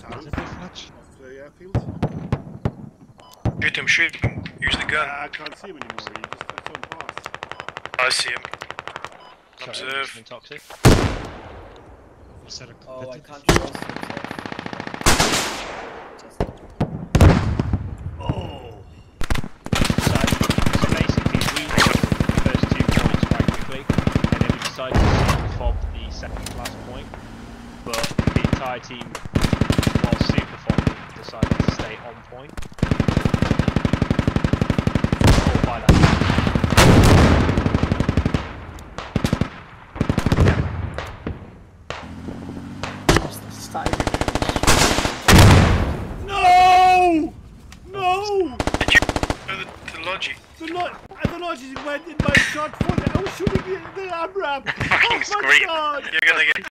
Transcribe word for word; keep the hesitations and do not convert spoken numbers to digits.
south Is it much? of the airfield. Shoot him, shoot him. Use the gun. Uh, I can't see him anymore. He just that's on past. I see him. Sorry, Observe. I'm toxic. Is that a Oh, I competitive? can't trust Just... Oh! So, so basically, we did the first two points quite quickly, and then we decided to fob the second last point. But the entire team, while super fobbing, decided to stay on point. Or by that. No! No! Did you go to the, the logi? The lot, the lodges went in my shot foot. I was shooting the, the amrap. Fucking Oh my scream. god! You're gonna get